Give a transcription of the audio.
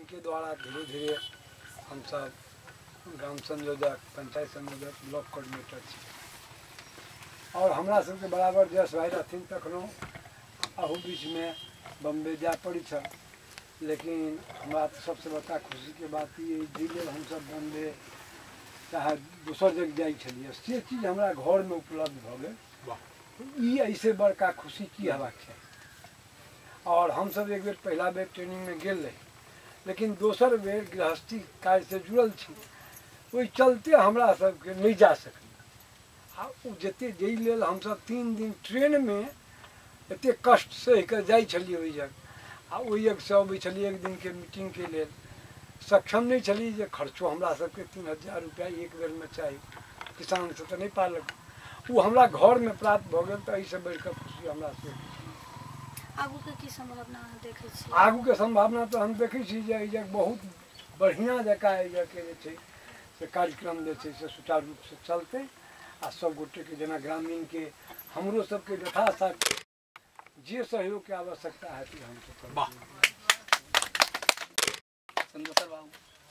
इनके द्वारा धीरे धीरे हम सब ग्राम संयोजक, पंचायत संयोजक, ब्लॉक कोऑर्डिनेटर छी और हमरा सबके बराबर जस भाई रहथिन तखनो अहू बीच में बम्बे जाए पड़ी था। लेकिन हमारा तो सबसे बड़का खुशी के बात ये जे हम सब बम्बे चाहे दूसर जगह जाई छलिए से चीज हमारा घर में उपलब्ध भ गए। ऐसे बड़का खुशी की हेबाक छै। और हम सब एक बेर पहला बेर ट्रेनिंग में गेल रही, लेकिन दोसर बेर गृहस्थी कार्य से जुड़ल छी, ओहि चलते हमरा सबके नहीं जा सकली। आ जते जाई लेल हम सब 3 दिन ट्रेन में एते कष्ट सह के जाई छलिए ओहि जगह। आ ओहि जगह से अबै छलिए एक दिन के मीटिंग के लेल सक्षम नहीं छली जे खर्चो हमरा सबके 3000 रुपया एक बेर में चाही, किसान से तो नहीं पालक। वो हमरा घर में प्राप्त भ गेल, तो ऐसे बढ़ के खुशी हमरा से। आगू के की संभावना देखे छी? आगू के संभावना तो हम देखे छी जे एहि बहुत बढ़िया जका के जे छै से कार्यक्रम जे छै से सुचारू रूप से चलते आ सब गोटे के जना ग्रामीण के हमरो सबके यथासाध्य जे सहयोग के आवश्यकता है हम सब। वाह।